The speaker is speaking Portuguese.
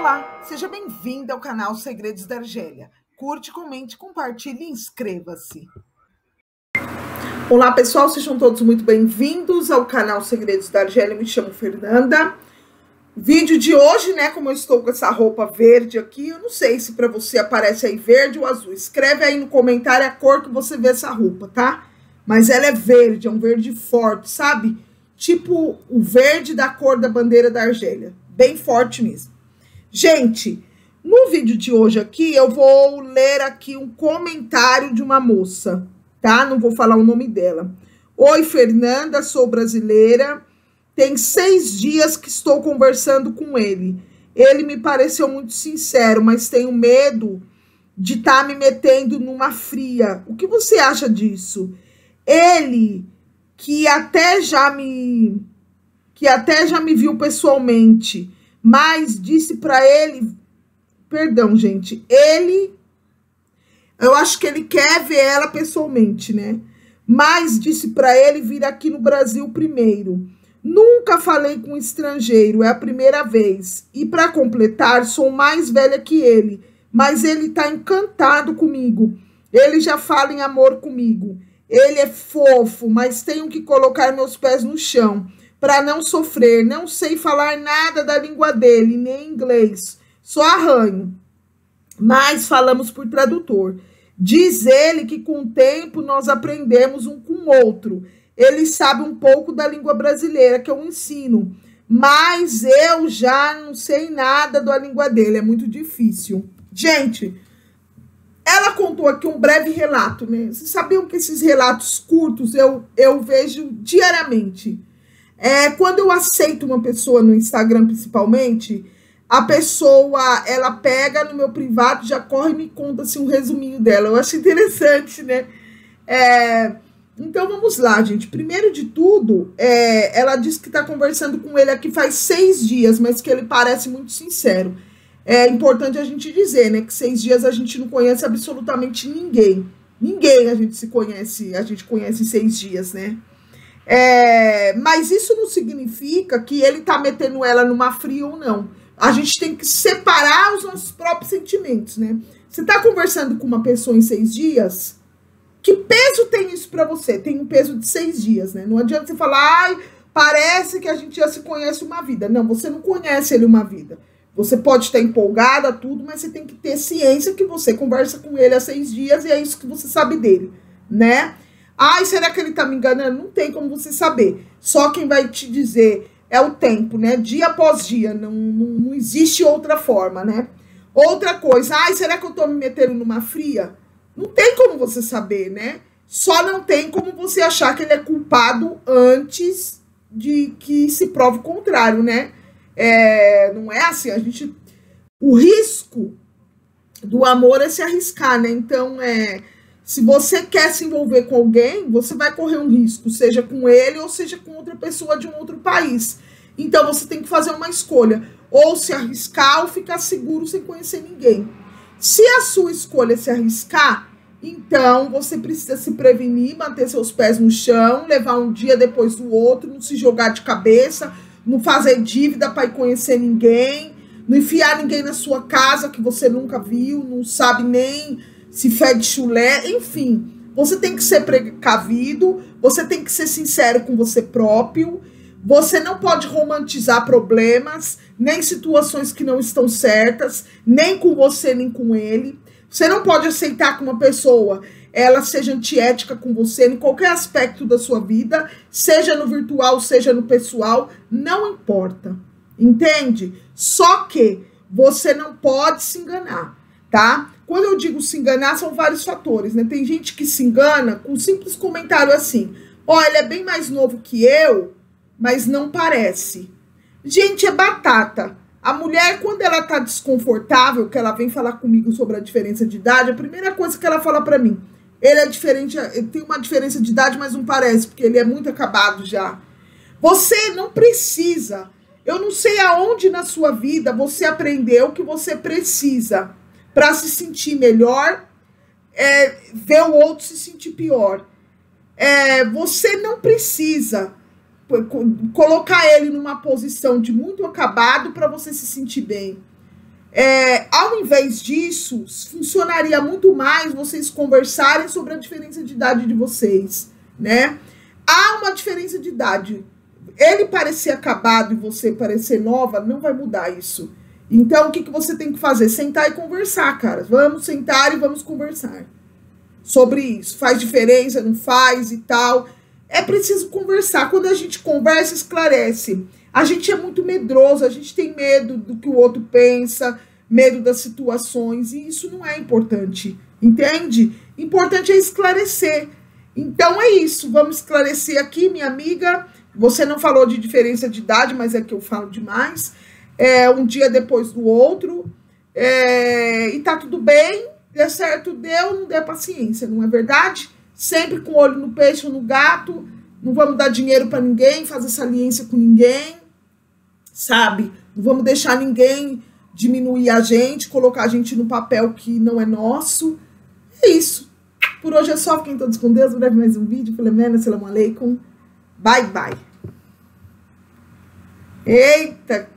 Olá, seja bem-vindo ao canal Segredos da Argélia. Curte, comente, compartilhe e inscreva-se. Olá pessoal, sejam todos muito bem-vindos ao canal Segredos da Argélia. Me chamo Fernanda. Vídeo de hoje, né, como eu estou com essa roupa verde aqui, eu não sei se para você aparece aí verde ou azul. Escreve aí no comentário a cor que você vê essa roupa, tá? Mas ela é verde, é um verde forte, sabe? Tipo o verde da cor da bandeira da Argélia. Bem forte mesmo. Gente, no vídeo de hoje aqui, eu vou ler aqui um comentário de uma moça, tá? Não vou falar o nome dela. Oi, Fernanda, sou brasileira. Tem 6 dias que estou conversando com ele. Ele me pareceu muito sincero, mas tenho medo de estar me metendo numa fria. O que você acha disso? Ele, que até já me viu pessoalmente, mas disse para ele, perdão, gente, eu acho que ele quer ver ela pessoalmente, né? Mas disse para ele vir aqui no Brasil primeiro. Nunca falei com um estrangeiro, é a primeira vez. E para completar, sou mais velha que ele, mas ele tá encantado comigo. Ele já fala em amor comigo. Ele é fofo, mas tenho que colocar meus pés no chão para não sofrer. Não sei falar nada da língua dele, nem inglês. Só arranho. Mas falamos por tradutor. Diz ele que com o tempo nós aprendemos um com o outro. Ele sabe um pouco da língua brasileira que eu ensino, mas eu já não sei nada da língua dele, é muito difícil. Gente, ela contou aqui um breve relato, né? Vocês sabiam que esses relatos curtos eu vejo diariamente? Quando eu aceito uma pessoa no Instagram, principalmente, a pessoa, ela pega no meu privado, já corre e me conta assim, um resuminho dela. Eu acho interessante, né? Então, vamos lá, gente. Primeiro de tudo, ela disse que está conversando com ele aqui faz 6 dias, mas que ele parece muito sincero. É importante a gente dizer, né, que 6 dias a gente não conhece absolutamente ninguém. Ninguém a gente conhece em 6 dias, né? Mas isso não significa que ele tá metendo ela numa fria ou não. A gente tem que separar os nossos próprios sentimentos, né? Você tá conversando com uma pessoa em 6 dias... Que peso tem isso para você? Tem um peso de 6 dias, né? Não adianta você falar, ai, parece que a gente já se conhece uma vida. Não, você não conhece ele uma vida. Você pode estar empolgada, tudo, mas você tem que ter ciência que você conversa com ele há 6 dias e é isso que você sabe dele, né? Ai, será que ele tá me enganando? Não tem como você saber. Só quem vai te dizer é o tempo, né? Dia após dia. Não existe outra forma, né? Outra coisa, ai, será que eu tô me metendo numa fria? Não tem como você saber, né? Só não tem como você achar que ele é culpado antes de que se prove o contrário, né? Não é assim, o risco do amor é se arriscar, né? Então, se você quer se envolver com alguém, você vai correr um risco, seja com ele ou seja com outra pessoa de um outro país. Então, você tem que fazer uma escolha, ou se arriscar ou ficar seguro sem conhecer ninguém. Se a sua escolha é se arriscar, então você precisa se prevenir, manter seus pés no chão, levar um dia depois do outro, não se jogar de cabeça, não fazer dívida para ir conhecer ninguém, não enfiar ninguém na sua casa que você nunca viu, não sabe nem se fede chulé, enfim. Você tem que ser precavido, você tem que ser sincero com você próprio, você não pode romantizar problemas, nem situações que não estão certas, nem com você, nem com ele. Você não pode aceitar que uma pessoa ela seja antiética com você em qualquer aspecto da sua vida, seja no virtual, seja no pessoal, não importa, entende? Só que você não pode se enganar, tá? Quando eu digo se enganar, são vários fatores, né? Tem gente que se engana com um simples comentário assim, ó, ele é bem mais novo que eu, mas não parece. Gente, é batata. A mulher, quando ela tá desconfortável, que ela vem falar comigo sobre a diferença de idade, a primeira coisa que ela fala pra mim, ele é diferente, ele tem uma diferença de idade, mas não parece, porque ele é muito acabado já. Você não precisa. Eu não sei aonde na sua vida você aprendeu que você precisa para se sentir melhor, ver o outro se sentir pior. Você não precisa colocar ele numa posição de muito acabado para você se sentir bem. Ao invés disso, funcionaria muito mais vocês conversarem sobre a diferença de idade de vocês, né? Há uma diferença de idade. Ele parecer acabado e você parecer nova, não vai mudar isso. Então, o que você tem que fazer? Sentar e conversar, cara. Vamos sentar e vamos conversar sobre isso. Faz diferença, não faz e tal. É preciso conversar. Quando a gente conversa, esclarece. A gente é muito medroso, a gente tem medo do que o outro pensa, medo das situações, e isso não é importante, entende? Importante é esclarecer. Então é isso, vamos esclarecer aqui, minha amiga. Você não falou de diferença de idade, mas é que eu falo demais. Um dia depois do outro, e tá tudo bem, deu certo, deu, não deu paciência, não é verdade? Sempre com o olho no peixe ou no gato, não vamos dar dinheiro para ninguém, fazer saliência com ninguém, sabe? Não vamos deixar ninguém diminuir a gente, colocar a gente no papel que não é nosso. É isso. Por hoje é só. Fiquem todos com Deus. Breve mais um vídeo. Filemena, assalamu alaikum. Bye, bye. Eita!